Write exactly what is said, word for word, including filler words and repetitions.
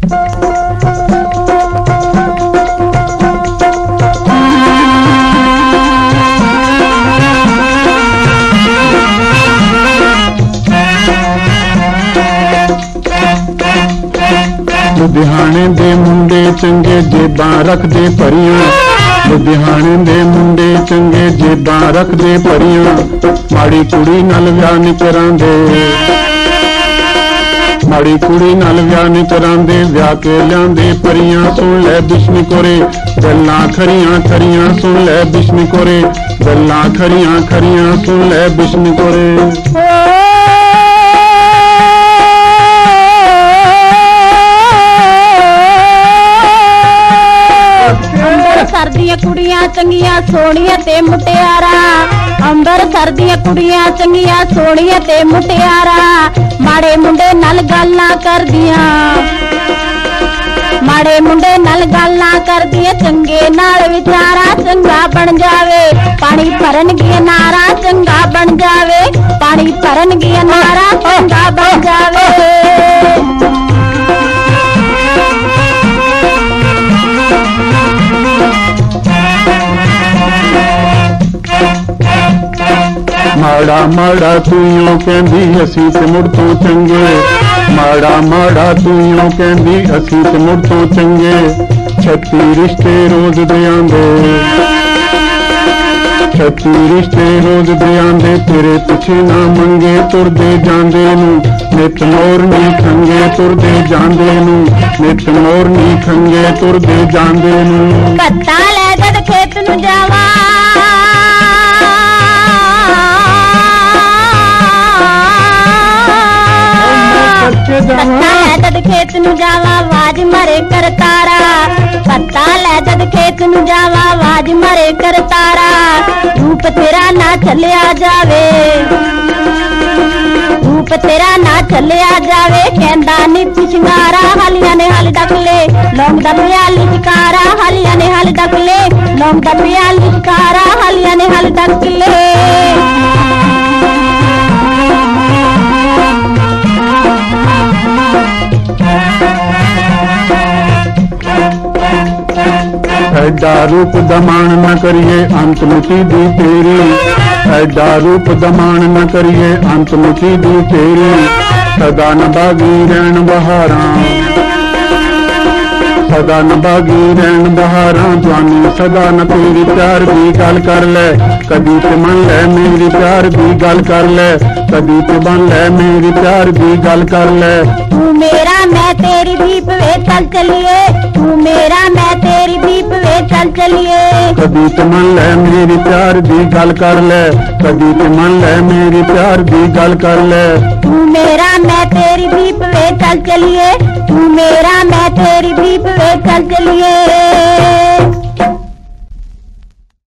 लुधियाने दे मुंडे चंगे जेबां रखदे परियां, लुधियाने दे मुंडे चंगे जेबां रखदे परियां, माड़ी कुड़ी नाल विआह नहीं करांदे, माड़ी कुड़ी नाल विआह नहीं करांदे, विआह के लियांदे परियां। सुन लै बिश्नी कोरे गल्लां खरियां खरियां, सुन लै बिश्नी कोरे गल्लां खरियां खरियां, सुन लै बिश्नी कोरे। सर्दियां कुड़ियां चंगियां सोहणियां ते मुटियारा, अंबरसर दियां कुड़ियां चंगियां सोहणियां ते मुटियारा, माड़े मुंडे नाल गल्लां करदियां, माड़े मुंडे नाल गल्लां करदियां, चंगे नाल विचारा चंगा बन जावे, पानी भरन गिया नारा चंगा बन जावे, पानी भरन गिया नारा चंगा बन जावे। माड़ा माड़ा तू यूं कहंदी असीं ते मुड़ तो चंगे, माड़ा माड़ा तू यूं कहंदी असीं ते मुड़ तो चंगे, छत्ती रिश्ते रोज दे आंदे, छत्ती रिश्ते रोज दे आंदे, तेरे पिछे ना मंगे तुरदे जांदे नूं, नित मोर नी खंगे तुरदे जांदे नूं, नित मोर नी खंगे तुरदे जांदे नूं। कत्ता लै जद खेत नूं जावां, कत्ता लै जद खेत नूं जावां आवाज मरे कर तारा, कत्ता लै जद खेत नूं जावां आवाज मरे कर तारा, रूप तेरा ना चलिया जावे, रूप तेरा ना चलिया जावे, कहंदा नित शिंगारा हालियां ने हल डक ले, लौंग दा प्याली शिकारा हालियां ने हल डक ले, लौंग दा प्याली शिकारा हालियां ने हल डक ले। ऐडा रूप दमान न करिए अंत मुठी दी तेरी, ऐडा रूप दमान न करिए अंत मुठी दी तेरी, सदा नभागी रैन बहारां, सदा नभागी रैन बहारां, जवानी सदा न तेरी प्यार दी गल कर ले, कदी ते मन ले मेरी प्यार दी गल कर ले, कदी ते बन ले मेरी प्यार दी गल कर ले। तू मेरा मैं तेरी दीप वे चल चलिए, तू मेरा मैं तेरी दीप वे चल चलिए, कदी ते मन ले मेरी प्यार दी गल कर ले, कदी ते मन ले मेरी प्यार दी गल कर ले। तू मेरा मैं तेरी दीप वे चल चलिए, तू मेरा मैं तेरी दीप वे चल चलिए।